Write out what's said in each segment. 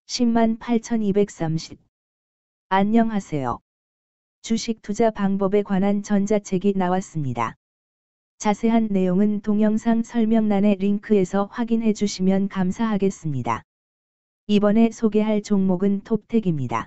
108,230. 안녕하세요. 주식 투자 방법에 관한 전자책이 나왔습니다. 자세한 내용은 동영상 설명란의 링크에서 확인해 주시면 감사하겠습니다. 이번에 소개할 종목은 톱텍입니다.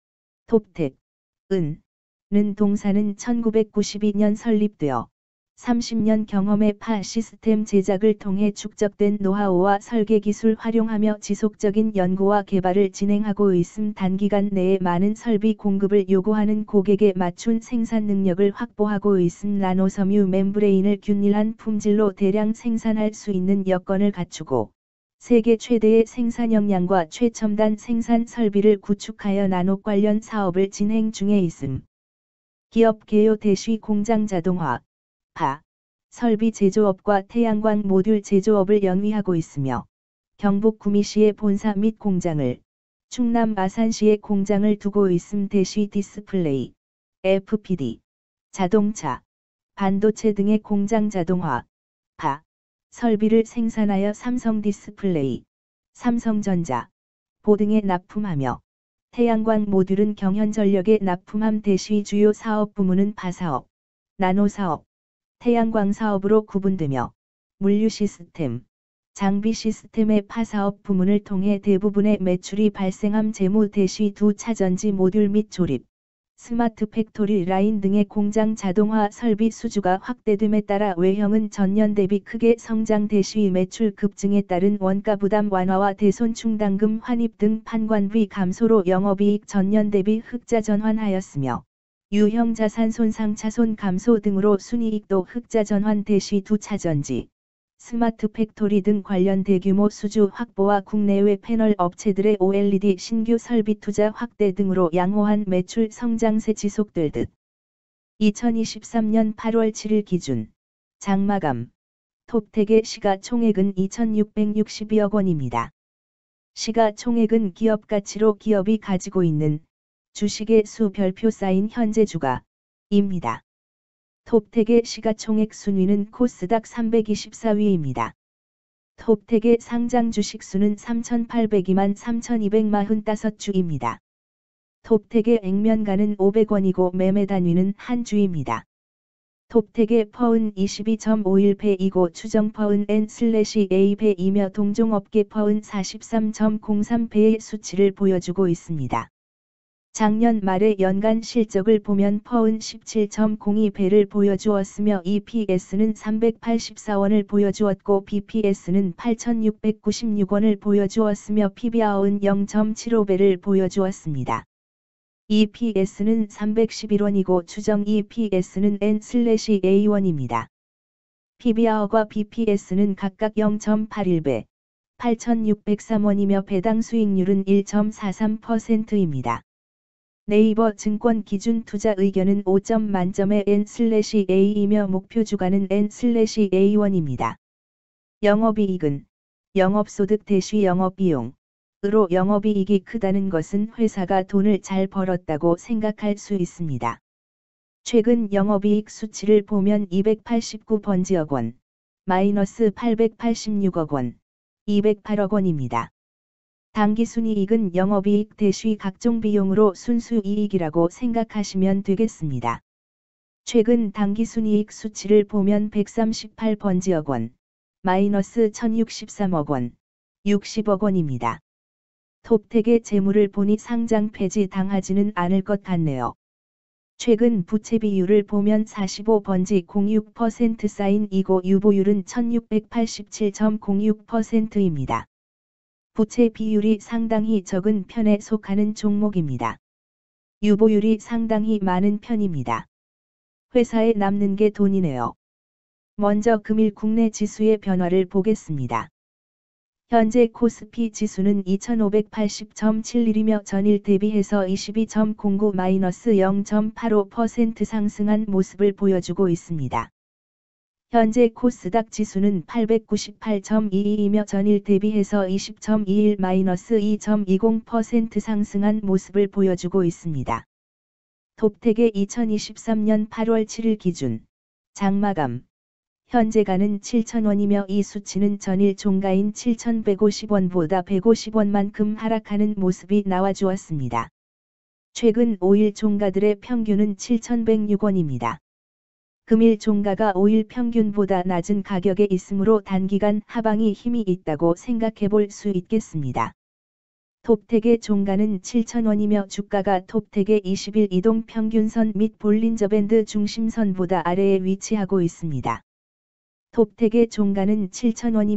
톱텍은 동사는 1992년 설립되어 30년 경험의 파 시스템 제작을 통해 축적된 노하우와 설계 기술 활용하며 지속적인 연구와 개발을 진행하고 있음. 단기간 내에 많은 설비 공급을 요구하는 고객에 맞춘 생산 능력을 확보하고 있음. 나노섬유 멤브레인을 균일한 품질로 대량 생산할 수 있는 여건을 갖추고 세계 최대의 생산 역량과 최첨단 생산 설비를 구축하여 나노 관련 사업을 진행 중에 있음. 기업 개요 대쉬 공장 자동화, 설비 제조업과 태양광 모듈 제조업을 영위하고 있으며 경북 구미시에 본사 및 공장을, 충남 마산시에 공장을 두고 있음. 대쉬 디스플레이, FPD, 자동차, 반도체 등의 공장 자동화, 설비를 생산하여 삼성 디스플레이, 삼성전자, 등에 납품하며 태양광 모듈은 경현전력에 납품함. 대쉬 주요 사업 부문은 파사업, 나노사업, 태양광 사업으로 구분되며 물류 시스템, 장비 시스템의 파사업 부문을 통해 대부분의 매출이 발생함. 재무 대쉬 두 차전지 모듈 및 조립, 스마트 팩토리 라인 등의 공장 자동화 설비 수주가 확대됨에 따라 외형은 전년 대비 크게 성장. 대쉬 매출 급증에 따른 원가 부담 완화와 대손 충당금 환입 등 판관비 감소로 영업이익 전년 대비 흑자 전환하였으며 유형 자산 손상 차손 감소 등으로 순이익도 흑자 전환. 대쉬 두 차전지, 스마트 팩토리 등 관련 대규모 수주 확보와 국내외 패널 업체들의 OLED 신규 설비 투자 확대 등으로 양호한 매출 성장세 지속될 듯. 2023년 8월 7일 기준 장마감 톱텍의 시가총액은 2,662억 원입니다. 시가총액은 기업 가치로 기업이 가지고 있는 주식의 수 별표 쌓인 현재 주가입니다. 톱텍의 시가총액 순위는 코스닥 324위입니다. 톱텍의 상장 주식수는 3,802만 3,245주입니다. 톱텍의 액면가는 500원이고 매매 단위는 한 주입니다. 톱텍의 퍼은 22.51배이고 추정 퍼은 N/A배이며 동종업계 퍼은 43.03배의 수치를 보여주고 있습니다. 작년 말의 연간 실적을 보면 퍼은 17.02배를 보여주었으며 EPS는 384원을 보여주었고 BPS는 8,696원을 보여주었으며 PBR은 0.75배를 보여주었습니다. EPS는 311원이고 추정 EPS는 N/A1입니다. PBR과 BPS는 각각 0.81배, 8,603원이며 배당 수익률은 1.43%입니다. 네이버 증권 기준 투자 의견은 5점 만점의 N/A이며 목표 주가는 N/A1입니다. 영업이익은 영업소득 대쉬 영업비용으로 영업이익이 크다는 것은 회사가 돈을 잘 벌었다고 생각할 수 있습니다. 최근 영업이익 수치를 보면 289번지억 원, 마이너스 886억 원, 208억 원입니다. 당기순이익은 영업이익 대쉬 각종 비용으로 순수이익이라고 생각하시면 되겠습니다. 최근 당기순이익 수치를 보면 138번지억 원, 마이너스 1063억 원, 60억 원입니다. 톱텍의 재물을 보니 상장 폐지 당하지는 않을 것 같네요. 최근 부채 비율을 보면 45번지 06%사인이고 유보율은 1687.06%입니다. 부채 비율이 상당히 적은 편에 속하는 종목입니다. 유보율이 상당히 많은 편입니다. 회사에 남는 게 돈이네요. 먼저 금일 국내 지수의 변화를 보겠습니다. 현재 코스피 지수는 2580.71이며 전일 대비해서 22.09-0.85% 상승한 모습을 보여주고 있습니다. 현재 코스닥 지수는 898.22이며 전일 대비해서 20.21-2.20% 상승한 모습을 보여주고 있습니다. 톱텍의 2023년 8월 7일 기준 장마감 현재가는 7,000원이며 이 수치는 전일 종가인 7,150원보다 150원만큼 하락하는 모습이 나와주었습니다. 최근 5일 종가들의 평균은 7,106원입니다. 금일 종가가 5일 평균보다 낮은 가격에 있으므로 단기간 하방이 힘이 있다고 생각해 볼 수 있겠습니다. 톱텍의 종가는 7,000원이며 주가가 톱텍의 20일 이동 평균선 및 볼린저 밴드 중심선보다 아래에 위치하고 있습니다. 톱텍의 종가는 7,000원이며